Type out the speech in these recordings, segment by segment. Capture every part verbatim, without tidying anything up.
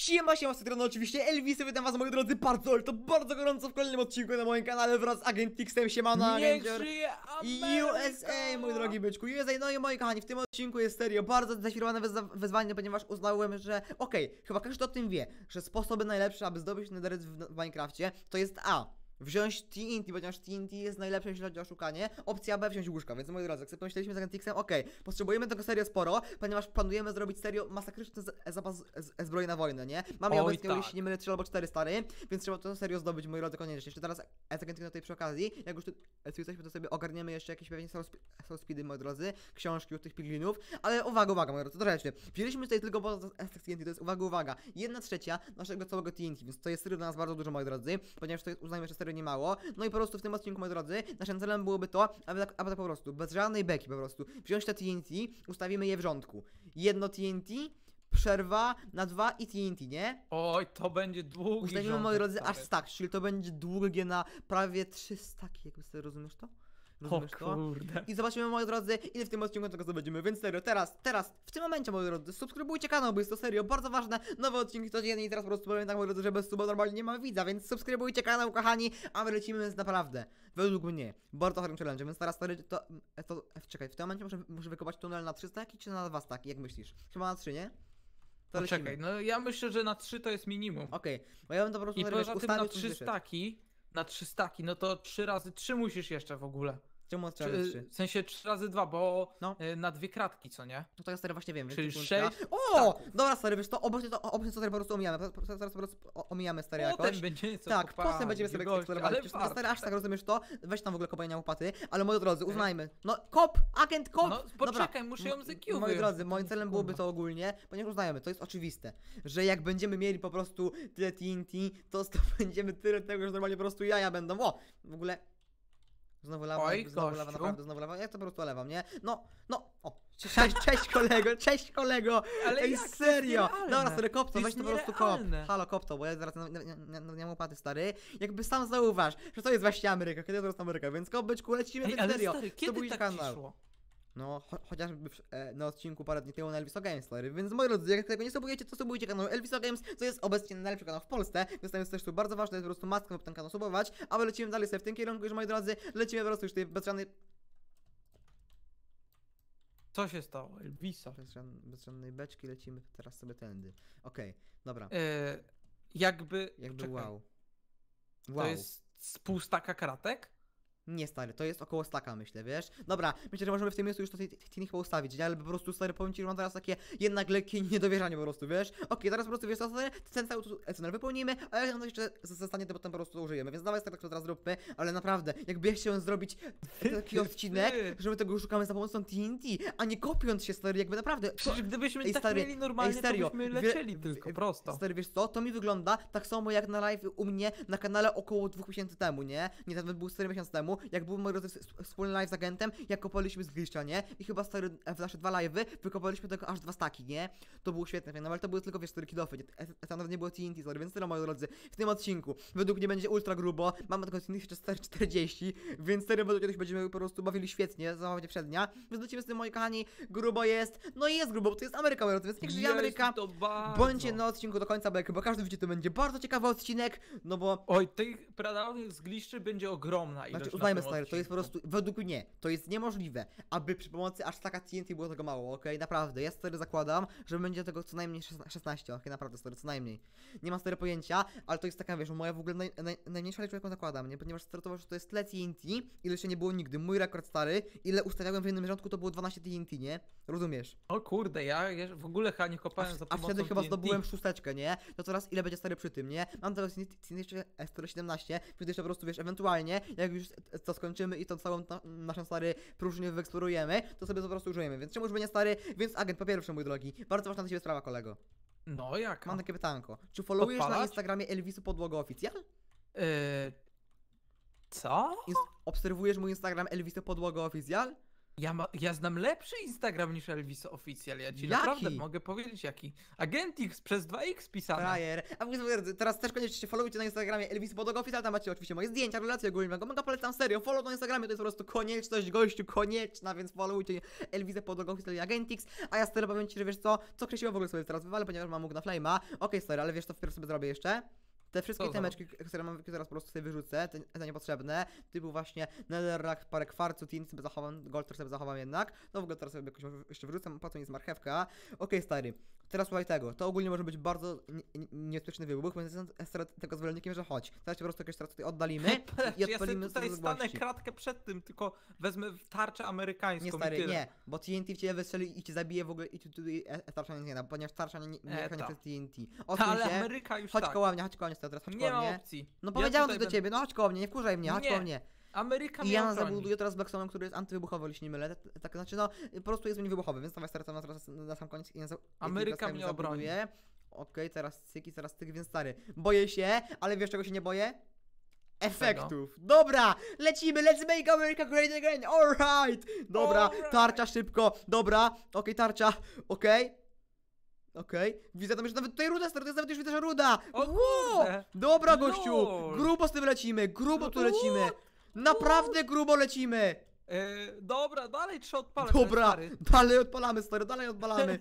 Siema, siema, z tej strony oczywiście Elvisy, witam was moi drodzy bardzo, ale to bardzo gorąco w kolejnym odcinku na moim kanale wraz z Agentixem, siemano Agencior i U S A, mój drogi byczku, U S A. No i moi kochani, w tym odcinku jest serio bardzo zdefiniowane wyzwanie, ponieważ uznałem, że okej, okay, chyba każdy o tym wie, że sposoby najlepsze, aby zdobyć netherite w, w Minecrafcie, to jest A. Wziąć T N T, ponieważ T N T jest najlepsze, jeśli chodzi o szukanie. Opcja B, wziąć łóżka, więc moi drodzy, jak sobie pomyśleliśmy z Agentixem, okej, okay, potrzebujemy tego serio sporo, ponieważ planujemy zrobić serio masakryczny zapas zbroi na wojnę, nie? Mamy obecnie, tak, jeśli nie mylę, trzy albo cztery stary, więc trzeba to serio zdobyć, moi drodzy, koniecznie. Jeszcze teraz z Agentix na tej przy okazji, jak już tu jesteśmy, to sobie ogarniemy jeszcze jakieś pewnie soul speedy, moi drodzy, książki od tych piglinów, ale uwaga, uwaga, moi drodzy, to rzeczy. Wzięliśmy tutaj tylko po T N T, to jest, uwaga, uwaga, jedna trzecia naszego całego T N T, więc to jest serio dla nas bardzo dużo, moi drodzy, ponieważ to jest, uznajmy, że serio nie mało. No i po prostu w tym odcinku, moi drodzy, naszym celem byłoby to, aby tak, aby tak po prostu, bez żadnej beki po prostu, wziąć te T N T, ustawimy je w rządku. Jedno T N T, przerwa na dwa i T N T, nie? Oj, to będzie długi Ustawimy, rządek, moi drodzy, stary. aż tak, czyli to będzie długie na prawie trzy staki, jakby sobie rozumiesz to? Rozumiesz o to? kurde. I zobaczymy, moi drodzy, ile w tym odcinku tego zdobędziemy. Więc serio, teraz, teraz, w tym momencie, moi drodzy, subskrybujcie kanał, bo jest to serio bardzo ważne. Nowe odcinki codziennie i teraz po prostu powiem tak, moi drodzy, że bez suba normalnie nie ma widza, więc subskrybujcie kanał, kochani, a my lecimy z naprawdę, według mnie, bardzo chorym challenge, więc teraz stary, to, to, czekaj, w tym momencie muszę, muszę wykopać tunel na trzy staki, czy na dwa staki, jak myślisz? Chyba na trzy, nie? To no czekaj, no ja myślę, że na trzy to jest minimum. Okej, okay. Bo ja bym to po prostu I poza tym na trzy wyszedł. staki, na trzy staki, no to trzy razy trzy musisz jeszcze w ogóle. Czemu trzy razy trzy? W sensie trzy razy dwa, bo no. y, na dwie kratki, co nie? No to ja stary właśnie wiem. Czyli sześć. O! Tak. Dobra stary, wiesz to, obecnie to, obecnie to stary po prostu omijamy. Zaraz po prostu omijamy stary jakoś. Potem będzie co Tak, kopali, potem będziemy sobie gość, eksplorować. ale Stary, stary, aż tak rozumiesz to? Weź tam w ogóle kopania łopaty. Ale moi drodzy, uznajmy. No kop! Agent kop! No poczekaj, muszę ją z E Q. Moi drodzy, moim celem byłoby to ogólnie, ponieważ uznajemy, to jest oczywiste, że jak będziemy mieli po prostu tyle T N T, to zdobędziemy tyle tego, że normalnie po prostu jaja będą. O! W ogóle... Znowu lawa, Oj, znowu lawa, gościu. naprawdę, znowu lawa. Ja to po prostu olewam, nie? No, no, o, cześć, cześć kolego, cześć kolego! Ale ej, jak? To jest serio! nierealne. Dobra, stary, kop to, To weź jest to po prostu kop. nierealne. Halo, kop to, bo ja zaraz nie mam łopaty, stary. Jakby sam zauważ, że to jest właśnie Ameryka, kiedy to jest Ameryka, więc kop, byczku, lecimy, Ej, więc ale serio. stary, kiedy Subujcie tak ci kanał. szło? No, cho chociażby e, na odcinku parę dni temu na Elviso Games, stary. Więc moi drodzy, jak tego nie subujecie, to subujcie kanał Elviso Games, co jest obecnie najlepszy kanał w Polsce, więc tam jest też tu bardzo ważne, jest po prostu maską ten kanał subować, a my lecimy dalej sobie w tym kierunku, już moi drodzy, lecimy po prostu już tutaj bez żadnej... Co się stało? Elvisa. Bez, żadnej, bez żadnej beczki lecimy teraz sobie tędy. Okej, okay, dobra. E, jakby... Jakby czekaj. wow. Wow. To jest z pół staka kratek? Nie stary, to jest około staka, myślę, wiesz? Dobra, myślę, że możemy w tym miejscu już to chyba ustawić, nie? Ale po prostu stary, powiem ci, że mam teraz takie jednak lekkie niedowierzanie po prostu, wiesz? Okej, okay, teraz po prostu wiesz co, stary, ten cały tunel wypełnimy, a jak nam to jeszcze zostanie, to potem po prostu użyjemy, więc dawaj stary, to teraz zróbmy, ale naprawdę, jakby ja chciałem zrobić taki odcinek, że my tego szukamy za pomocą T N T, a nie kopiąc się, stary, jakby naprawdę... Przecież gdybyśmy ej, tak stary, mieli normalnie, ej, serio, to byśmy lecieli tylko, prosto. Stary, wiesz co, to mi wygląda tak samo jak na live u mnie na kanale około dwóch miesięcy temu, nie? Nie, to nawet był cztery miesiące temu, jak był moi drodzy wspólny live z agentem, jak kopaliśmy z glitcha, nie? I chyba stary, w nasze dwa live'y wykopaliśmy tego aż dwa staki, nie? To było świetne, no ale to były tylko, wiesz, cztery killofy, tam nawet nie było T N T, sorry, więc tyle, moi drodzy, w tym odcinku, według mnie będzie ultra grubo, mamy tylko T N T jeszcze czterdzieści, więc serio, według kiedyś będziemy po prostu bawili świetnie, zabawienie przednia, więc lecimy z tym, moi kochani, grubo jest, no i jest grubo, bo to jest Ameryka, moi drodzy, więc niech żyje Ameryka, bądźcie na odcinku do końca, bo chyba każdy widzi, to będzie bardzo ciekawy odcinek, no bo... Oj, tych pradawnych z gliszczy będzie ogromna ilość. Znaczy, uznajmy stary, to jest po prostu, według mnie, to jest niemożliwe, aby przy pomocy aż taka T N T było tego mało, okej, okay? Naprawdę, ja stary zakładam, że będzie tego co najmniej szesnaście, okej, okay? Naprawdę stary, co najmniej. Nie mam stary pojęcia, ale to jest taka, wiesz, moja w ogóle naj, naj, najmniejsza liczba, jaką zakładam, nie? Ponieważ stary to, że to jest tyle T N T, ile jeszcze nie było nigdy, mój rekord stary, ile ustawiałem w jednym rządku, to było dwanaście T N T, nie? Rozumiesz? O kurde, ja w ogóle chyba nie kopałem a, za a pomocą wtedy chyba T N T. zdobyłem szósteczkę, nie? To teraz ile będzie stary przy tym, nie? Mam teraz T N T jeszcze F siedemnaście, wtedy jeszcze po prostu, wiesz, ewentualnie, jak już to skończymy i tą całą na, naszą stary próżnię wyeksplorujemy, to sobie to po prostu użyjemy, więc czemu już będzie stary, więc agent, po pierwsze, mój drogi, bardzo ważna dla ciebie sprawa, kolego. No jak? Mam takie pytanko, czy followujesz Odpalać? na Instagramie Elvisu Podłoga Oficjal? Yy... Co? Ins obserwujesz mój Instagram Elvisu Podłoga Oficjal? Ja, ma, ja znam lepszy Instagram niż Elvis Official, ja ci Jaki? naprawdę mogę powiedzieć jaki. Agentix przez dwa X pisane. Frajer. A w ogóle teraz też koniecznie followujcie na Instagramie Elvis Podog Official, tam macie oczywiście moje zdjęcia, relacje ogólnie, mega polecam, serio, follow na Instagramie, to jest po prostu konieczność, gościu, konieczna, więc followujcie Elvisa Podog Official i Agentix, a ja stary powiem ci, że wiesz co, co Krzysiu w ogóle sobie teraz wywalę, ponieważ mam mógł na flame'a. Okej, okay, stary, ale wiesz co wpierw sobie zrobię jeszcze? Te wszystkie Co temeczki, które mam, które teraz po prostu sobie wyrzucę, te, te niepotrzebne, typu właśnie netherrack, parę kwarcu, tin sobie zachowam, gold też sobie zachowam jednak, no w ogóle teraz sobie jakoś jeszcze wyrzucę, po co mi jest marchewka. Okej, okay, stary, teraz słuchaj tego, to ogólnie może być bardzo niebezpieczny wybuch, bo jestem tego zwolennikiem, że chodź, teraz się po prostu jakoś teraz tutaj oddalimy i Ja sobie odpalimy tutaj z stanę odległości. kratkę przed tym, tylko wezmę tarczę amerykańską Nie i stary, tyle. nie, bo T N T w ciebie wystrzeli i cię zabije w ogóle i tu tutaj e, tarcza nie da, ponieważ tarcza nie, nie, nie E, chroni ta. przez T N T. Ta, Odsuń ale się, Ameryka już chodź tak. koło mnie, chodź koło mnie, stary, teraz chodź Nie koło ma mnie. opcji. No Ja powiedziałem tutaj to do będę- ciebie, no chodź koło mnie, nie wkurzaj mnie, chodź Nie. koło mnie. Ameryka I mnie ja ochroni. zabuduję teraz Blackstone'em, który jest antywybuchowy, jeśli nie mylę. Tak, znaczy no, po prostu jest wybuchowy, więc dawaj stary tam na, teraz na sam koniec i na, Ameryka i mnie obroni. zabuduję. Okej, teraz cyk i teraz cyk, więc stary. Boję się, ale wiesz czego się nie boję? Efektów. Dobra, lecimy, let's make America great again, alright. Dobra, Alright. tarcza szybko, dobra, okej, tarcza, okej. Okej, widzę tam już nawet tutaj ruda, stary, to jest nawet już widzę, że ruda. O Wow. kurde. Dobra gościu, Lol. grubo z tym lecimy, grubo tu No, lecimy. Naprawdę grubo lecimy. E, dobra, dalej trzeba odpalać. Dobra, stary. dalej odpalamy, stary, dalej odpalamy.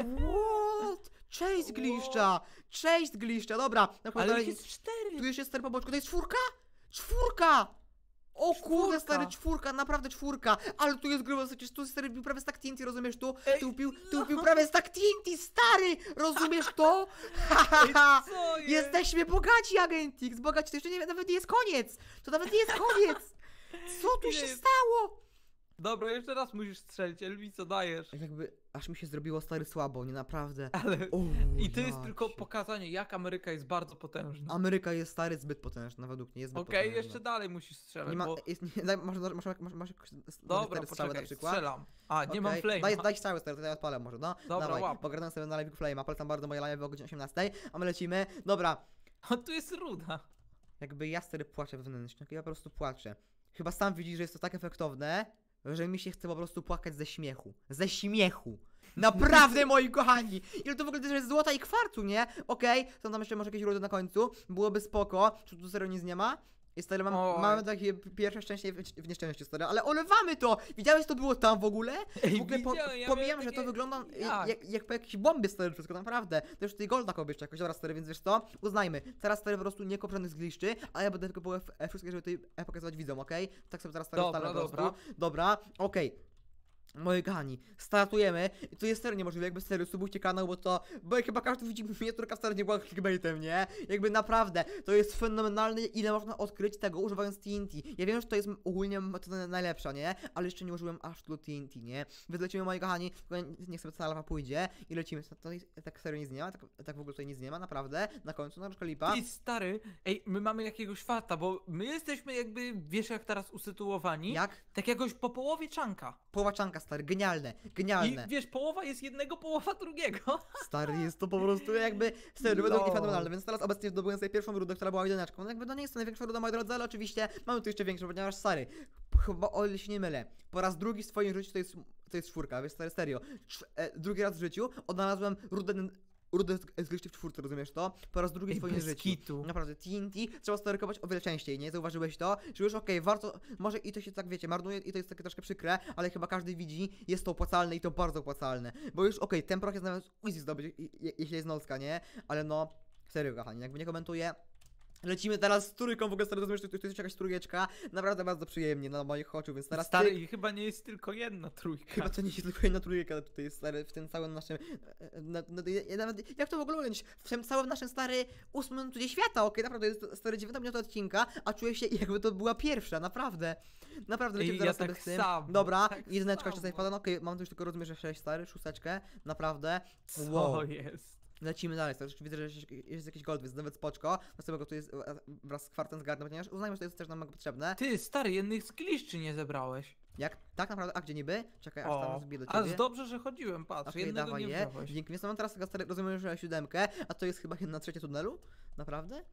What? Cześć gliszcza, cześć gliszcza, dobra. No, Ale dalej, ich jest cztery. tu już jest stary po boczku, to jest czwórka? Czwórka! O kurde, Czwórka. stary, czwórka, naprawdę czwórka. Ale tu jest grubo, przecież tu stary pił prawie stack T N T, rozumiesz tu? Ej, Tu pił, no. tu pił prawie stack T N T, stary! Rozumiesz to? Ha, ha, ha. Co jest? Jesteśmy bogaci, Agentix, bogaci, to jeszcze nie, nawet nie jest koniec. To nawet nie jest koniec. Co tu Ile się jest? stało? Dobra, jeszcze raz musisz strzelić, Elvis, co dajesz? Jakby, aż mi się zrobiło stary słabo, nie naprawdę. Ale... O, I to jest ja tylko cię. pokazanie, jak Ameryka jest bardzo potężna. Ameryka jest stary zbyt potężna, według mnie jest zbyt Okej, potężna. jeszcze dalej musisz strzelać, Nie ma, bo... jest, nie, daj, masz, masz, masz, masz, masz jakieś Dobra, cztery strzały na poczekaj, przykład? strzelam. A, nie mam Okej, flame. Daj, daj strzały stary, to ja odpalę może, no. Dobra, Dawaj, łap. pogadam sobie na live flame'a, polecam bardzo moje live o godzinie osiemnastej, a my lecimy. Dobra, O, tu jest ruda. jakby ja stary płaczę wewnętrznie, ja po prostu płaczę. Chyba sam widzisz, że jest to tak efektowne, że mi się chce po prostu płakać ze śmiechu. Ze śmiechu! Naprawdę, moi kochani! Ile to w ogóle też jest złota i kwarcu, nie? Okej, są tam jeszcze może jakieś rudy na końcu, byłoby spoko. Czy tu serio nic nie ma? I stary, mam, Oj. mamy takie pierwsze szczęście w, w nieszczęściu, stary, ale olewamy to! Widziałeś, to było tam w ogóle? Ej, W ogóle po, widziałem, ja pomijam, miałem że to takie- wygląda Jak? jak, jak po jakiejś bombie, stary, wszystko, naprawdę. To już tutaj golda kobiesz jakoś, dobra, stary, więc wiesz co? Uznajmy, teraz stary po prostu nie koprzony z gliszczy, a ja będę tylko było wszystkie, żeby tutaj e, pokazywać widzom, okej? Tak sobie teraz stary Dobra, ustalę po dobra. prostu. Dobra, okej. Moi kochani, startujemy i to jest serio niemożliwe, jakby serio, subujcie kanał, bo to, bo jak chyba każdy widzi miniaturka wcale nie była clickbaitem, nie? Jakby naprawdę, to jest fenomenalne, ile można odkryć tego używając T N T. Ja wiem, że to jest ogólnie metoda najlepsza, nie? Ale jeszcze nie użyłem aż tylu T N T, nie? Więc lecimy, moi kochani, tylko niech sobie cała lawa pójdzie i lecimy, to, to jest, tak serio nic nie ma, tak, tak w ogóle tutaj nic nie ma, naprawdę, na końcu, na troszkę lipa. Ty stary, ej, my mamy jakiegoś farta, bo my jesteśmy jakby, wiesz jak teraz usytuowani? Jak? Tak jakoś po połowie czanka. Połaczanka, stary, genialne, I genialne. wiesz, połowa jest jednego, połowa drugiego. Stary, jest to po prostu jakby serio, według mnie Lol. fenomenalne, więc teraz obecnie zdobyłem sobie pierwszą rudę, która była jedyneczką. No jakby to nie jest to największa ruda, moi drodzy, ale oczywiście mamy tu jeszcze większą, ponieważ stary, chyba o ile się nie mylę, po raz drugi w swoim życiu to jest, to jest czwórka, wiesz, stary, serio. Cz e, drugi raz w życiu odnalazłem rudę rudę z gliszczy w czwórce, rozumiesz to? Po raz drugi w Ej, swoim bez życiu. kitu. Naprawdę, T N T trzeba starykować o wiele częściej, nie? Zauważyłeś to? Że już okej, warto, może i to się tak, wiecie, marnuje i to jest takie troszkę przykre, ale chyba każdy widzi, jest to opłacalne i to bardzo opłacalne. Bo już okej, ten proch jest nawet easy zdobyć, i- i- jeśli jest nocka, nie? Ale no, serio, kochani, jakby nie komentuję. Lecimy teraz z trójką, w ogóle stary, rozumiesz, to, to jest jakaś trójeczka, naprawdę bardzo przyjemnie na moich oczu, więc teraz Stary, ty... i chyba nie jest tylko jedna trójka. Chyba to nie jest tylko jedna trójka, ale tutaj jest stary, w tym całym naszym, e, na, na, ja nawet, jak to w ogóle ująć, w tym całym naszym stary ósmym minucie świata, okej, naprawdę jest to stary dziewiąta minuta odcinka, a czuję się jakby to była pierwsza, naprawdę, naprawdę lecimy Ej, zaraz ja sobie tak z tym, samo, dobra, tak jedyneczka jeszcze sobie samo. wpada, no okej, mam tu już tylko rozumiesz, że sześć stary, szósteczkę, naprawdę, Co wow. jest? Lecimy dalej, stary, widzę, że jest, jest jakiś gold, więc nawet spoczko, na sobie go tu jest e, wraz z kwartem zgarnę, ponieważ uznajmy, że to jest też nam mega potrzebne. Ty, stary, jednych z gliszczy nie zebrałeś. Jak? Tak naprawdę, a gdzie niby? Czekaj, aż tam O, zbiję do a ciebie. dobrze, że chodziłem, patrz, Okej, jednego dawaj nie je. wziąłeś. Dzięki, więc mam teraz tego stary, rozumiem, że siódemkę, a to jest chyba jedna trzecia tunelu? Naprawdę?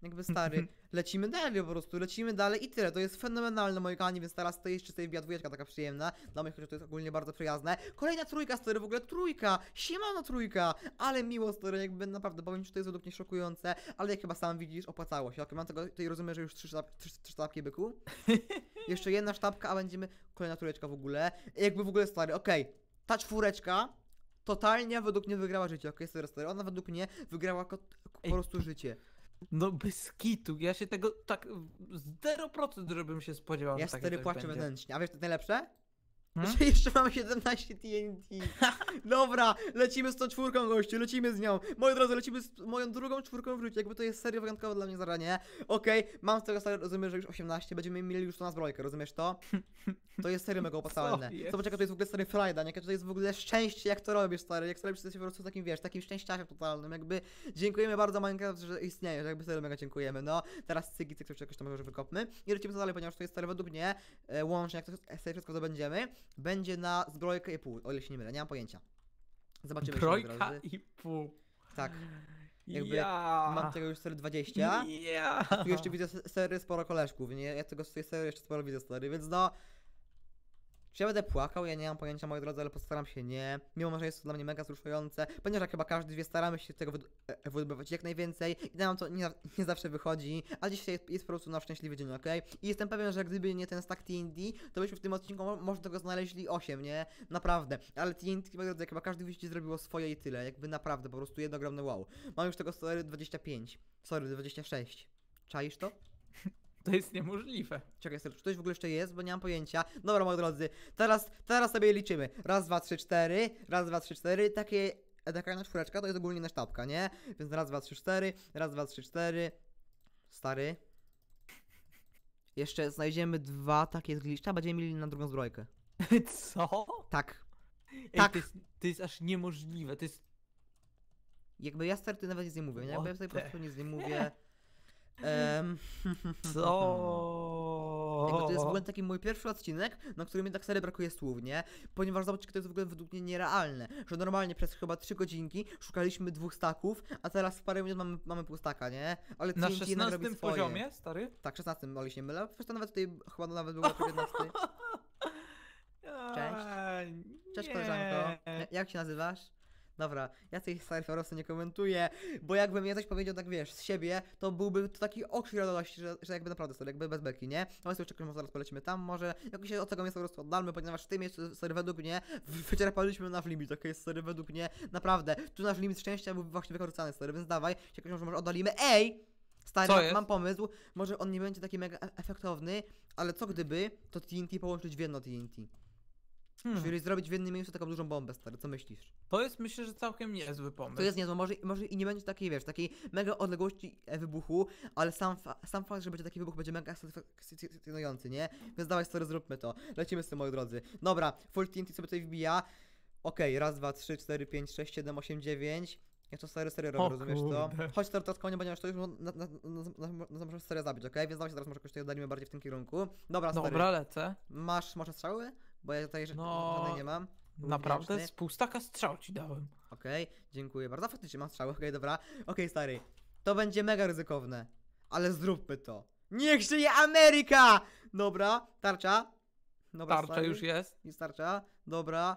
Jakby stary, lecimy dalej po prostu, lecimy dalej i tyle. To jest fenomenalne, moi kochani, więc teraz to jeszcze sobie wbija dwójeczka taka przyjemna. Dla mnie chociaż to jest ogólnie bardzo przyjazne. Kolejna trójka, stary, w ogóle trójka. Siemano trójka, ale miło, stary, jakby naprawdę powiem ci, że to jest według mnie szokujące, ale jak chyba sam widzisz, opłacało się. Ok, mam tego, tutaj rozumiem, że już trzy, sztab, trzy, trzy sztabki, byku. Jeszcze jedna sztabka, a będziemy, kolejna trójeczka w ogóle. Jakby w ogóle, stary, okej, okay. Ta czwóreczka totalnie według mnie wygrała życie, okej, okay, stary, ona według mnie wygrała po prostu życie. No bez kitu, ja się tego tak zero procent żebym się spodziewał, ja że takie stary coś płaczę będzie. wewnętrznie, a wiesz co najlepsze? Hmm? Że jeszcze mamy siedemnaście T N T. Dobra, lecimy z tą czwórką, gościu, lecimy z nią. Moi drodzy, lecimy z moją drugą czwórką w życiu, jakby to jest serio wyjątkowa dla mnie zaranie. Okej, okay, mam z tego stary, rozumiem, że już osiemnaście, będziemy mieli już to na zbrojkę, rozumiesz to? To jest serio mega opłacalne. Zobacz, jaka to jest w ogóle stary frajda, jakie to jest w ogóle szczęście, jak to robisz, stary, jak stary jesteś po prostu takim, wiesz, takim szczęściarzem totalnym, jakby dziękujemy bardzo Minecraft, że istnieje, że jakby serio mega dziękujemy, no. Teraz cygi, cyk, jakoś to może wykopmy i lecimy dalej, ponieważ to jest stary według mnie, e, łącznie, jak to sobie wszystko zdobędziemy, będzie na zbrojkę i pół, o ile się nie mylę, nie mam pojęcia. Zobaczymy. Zbrojka i pół. Tak. Jakby ja. mam tego już sery dwadzieścia. Ja. Tu jeszcze widzę sery sporo koleżków, nie? Ja tego z tej serii jeszcze sporo widzę stary, więc no. Czy ja będę płakał? Ja nie mam pojęcia, moi drodzy, ale postaram się nie. Mimo, że jest to dla mnie mega wzruszające, ponieważ jak chyba każdy wie, staramy się tego wydobywać jak najwięcej i nam to nie, nie zawsze wychodzi, ale dzisiaj jest, jest po prostu na szczęśliwy dzień, okej? Okay? I jestem pewien, że gdyby nie ten stack T N T, to byśmy w tym odcinku mo może tego znaleźli osiem, nie? Naprawdę. Ale T N T, moi drodzy, jak chyba każdy wyjście zrobiło swoje i tyle, jakby naprawdę, po prostu jedno ogromne wow. Mam już tego sorry dwadzieścia pięć, sorry, dwadzieścia sześć. Czaisz to? To jest niemożliwe. Czekaj, czy coś w ogóle jeszcze jest, bo nie mam pojęcia. Dobra, moi drodzy, teraz, teraz sobie liczymy. Raz, dwa, trzy, cztery, raz, dwa, trzy, cztery, takie, taka jedna czwóreczka to jest ogólnie na sztabka, nie? Więc raz, dwa, trzy, cztery, raz, dwa, trzy, cztery. Stary. Jeszcze znajdziemy dwa takie zgliszcza, będziemy mieli na drugą zbrojkę. Co? Tak. Ej, tak. To jest, to jest aż niemożliwe, to jest... Jakby ja stary, ty nawet nic nie mówię, nie? Jakby ja sobie po prostu nic nie mówię. Um, Co? Jakby to jest w ogóle taki mój pierwszy odcinek, na którym mi tak serio brakuje słów, nie? Ponieważ zobaczcie, to jest w ogóle według mnie nierealne, że normalnie przez chyba trzy godzinki szukaliśmy dwóch staków, a teraz w parę minut mamy, mamy pół staka, nie? Ale Na T N T jednak robi szesnastym swoje. poziomie, stary? Tak, szesnastym, ale się nie mylę. Wiesz, to nawet tutaj chyba nawet było dziewiętnasty. Cześć. Cześć Nie. koleżanko. Jak się nazywasz? Dobra, ja tej starej po prostu nie komentuję, bo jakbym ja coś powiedział tak, wiesz, z siebie, to byłby to taki okrzyk radości, że, że jakby naprawdę sobie, jakby bez beki, nie? Ale sobie czekamy, zaraz polecimy tam, może jakoś się od tego miejsca po prostu oddalmy, ponieważ w tym miejscu, sorry, według mnie, wyczerpaliśmy nasz limit, ok, jest, sorry, według mnie, naprawdę, tu nasz limit szczęścia był właśnie wykorzystany, sorry, więc dawaj, się jakoś może, może oddalimy, ej! Stary, mam, mam pomysł, może on nie będzie taki mega efektowny, ale co gdyby to T N T połączyć w jedno T N T? Hmm. Czyli zrobić w jednym miejscu taką dużą bombę, stary, co myślisz? To jest, myślę, że całkiem niezły pomysł. To jest niezły, może, może i nie będzie takiej, wiesz, takiej mega odległości wybuchu, ale sam, fa sam fakt, że będzie taki wybuch, będzie mega satysfakcjonujący, nie? Więc dawaj, stary, zróbmy to. Lecimy z tym, moi drodzy. Dobra, full T N T sobie tutaj wbija. Okej, okay, raz, dwa, trzy, cztery, pięć, sześć, siedem, osiem, dziewięć. Ja to stary serio robię, rozumiesz to? Chodź teraz to konie, ponieważ to już możemy serio zabić, okej? Okay? Więc dawaj się teraz może jakoś tutaj oddalimy bardziej w tym kierunku. Dobra, stary. Dobra, lecę. Masz może strzały? Bo ja tutaj no, żadnej nie mam. Naprawdę? Z pół staka strzał ci dałem. Okej, okay, dziękuję bardzo. Faktycznie mam strzały, okej, okay, dobra. Okej, okay, stary. To będzie mega ryzykowne. Ale zróbmy to. Niech żyje Ameryka! Dobra, tarcza. Dobra, tarcza stary. już jest. Jest tarcza. Dobra.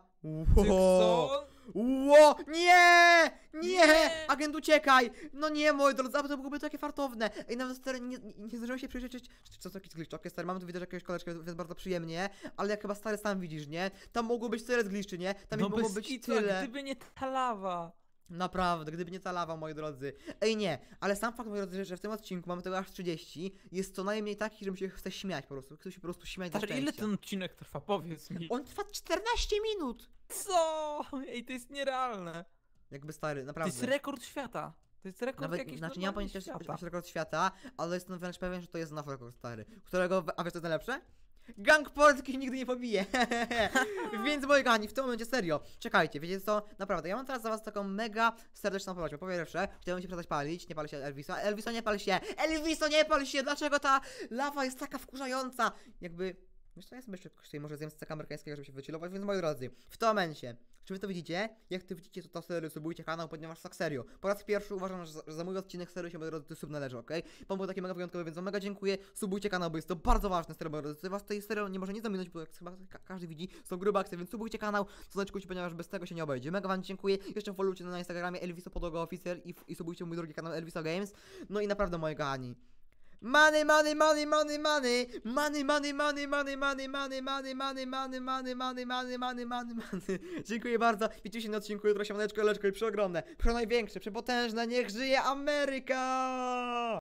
Wow. Ło! Nie! Nie! Agent, uciekaj! No nie, moi drodzy, to byłoby takie fartowne. Ej, nawet stary, nie, nie, nie zdążyłem się przyjrzeć, czy, czy to jakiś glitch. Okej, stary, mamy tu widać jakiegoś koleżkę, więc bardzo przyjemnie, ale jak chyba stary sam widzisz, nie? Tam mogło być tyle glitchy, nie? Tam no mogło być kitu, tyle. Gdyby nie ta lawa. Naprawdę, gdyby nie ta lawa, moi drodzy. Ej, nie, ale sam fakt, moi drodzy, że w tym odcinku mamy tego aż trzydzieści, jest co najmniej taki, że mi się chce śmiać po prostu. Chcę się po prostu śmiać ze szczęścia. Ile ten odcinek trwa? Powiedz mi. On trwa czternaście minut! Co? Ej, to jest nierealne. Jakby stary, naprawdę. To jest rekord świata. To jest rekord Nawet, jakiś znaczy nie mam pojęcia, świata. że jest rekord świata, ale jestem wręcz pewien, że to jest nasz rekord stary. Którego, a wiesz co jest najlepsze? Gang polskich nigdy nie pobije. Więc moi kochani, w tym momencie serio, czekajcie, wiecie co, naprawdę, ja mam teraz za was taką mega serdeczną prośbę. Po pierwsze, chciałbym się przestać palić, nie pal się Elviso, Elviso nie pal się, Elviso nie pal się, dlaczego ta lawa jest taka wkurzająca? Jakby, wiesz co, ja sobie jeszcze może zjem steka amerykańskiego, żeby się wychillować, więc moi drodzy, w tym momencie, Czy wy to widzicie? Jak to widzicie, to, to serio subujcie kanał, ponieważ tak serio. Po raz pierwszy uważam, że za, że za mój odcinek serio się, moi drodzy, to sub należy, okej? Okay? Pan był taki mega wyjątkowy, więc wam mega dziękuję. Subujcie kanał, bo jest to bardzo ważne, serio, moi drodzy. Was tutaj serio nie może nie zaminąć, bo jak chyba ka każdy widzi, są grube akcje, więc subujcie kanał, słoneczkujcie, ponieważ bez tego się nie obejdzie. Mega wam dziękuję. Jeszcze followujcie na Instagramie Elviso Podłoga Official i, i subujcie mój drugi kanał Elviso Games. No i naprawdę, moi kochani. Money, money, money, money, money, money, money, money, money, money, money, money, money, money, money, money, money, money, money, money. Dziękuję bardzo. Widzimy się na odcinku jutro, siemaneczko, leczko i przeogromne, przenajwiększe, przepotężne, niech żyje Ameryka!